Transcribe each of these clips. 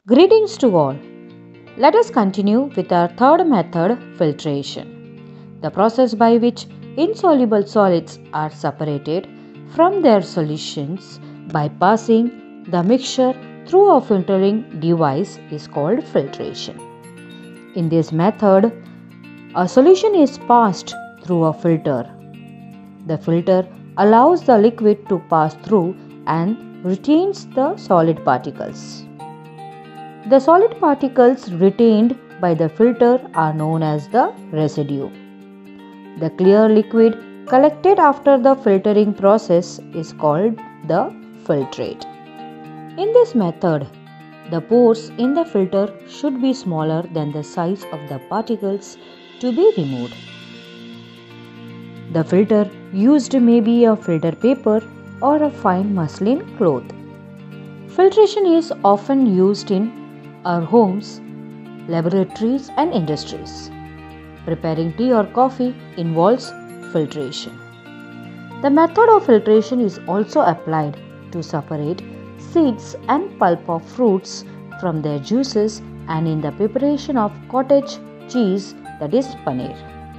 Greetings to all. Let us continue with our third method, filtration, the process by which insoluble solids are separated from their solutions by passing the mixture through a filtering device is called filtration. In this method, a solution is passed through a filter. The filter allows the liquid to pass through and retains the solid particles. The solid particles retained by the filter are known as the residue. The clear liquid collected after the filtering process is called the filtrate. In this method, the pores in the filter should be smaller than the size of the particles to be removed. The filter used may be a filter paper or a fine muslin cloth. Filtration is often used in our homes, laboratories and industries. Preparing tea or coffee involves filtration. The method of filtration is also applied to separate seeds and pulp of fruits from their juices and in the preparation of cottage cheese, that is paneer.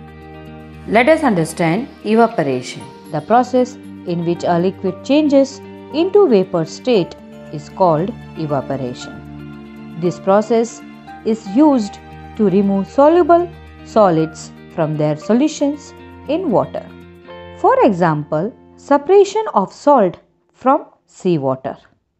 Let us understand evaporation. The process in which a liquid changes into vapor state is called evaporation. This process is used to remove soluble solids from their solutions in water. For example, separation of salt from seawater.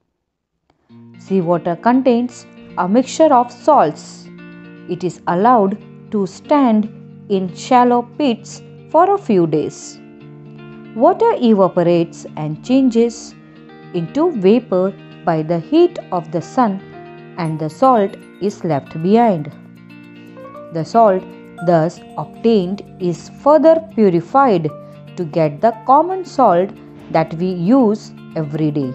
Seawater contains a mixture of salts. It is allowed to stand in shallow pits for a few days. Water evaporates and changes into vapor by the heat of the sun, and the salt is left behind. The salt thus obtained is further purified to get the common salt that we use every day.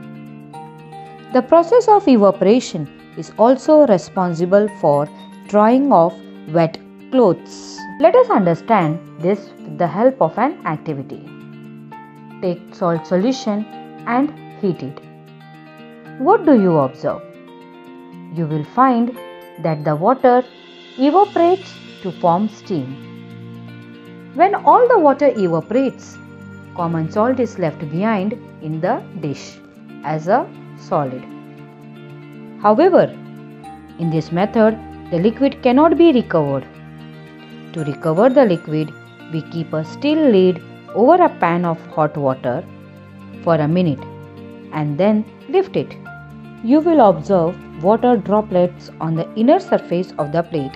The process of evaporation is also responsible for drying of wet clothes. Let us understand this with the help of an activity. Take salt solution and heat it. What do you observe? You will find that the water evaporates to form steam. When all the water evaporates, common salt is left behind in the dish as a solid. However, in this method, the liquid cannot be recovered. To recover the liquid, we keep a steel lid over a pan of hot water for a minute and then lift it. You will observe water droplets on the inner surface of the plate.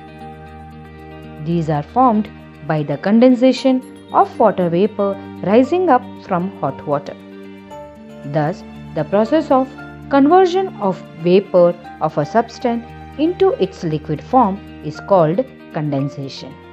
These are formed by the condensation of water vapor rising up from hot water. Thus, the process of conversion of vapor of a substance into its liquid form is called condensation.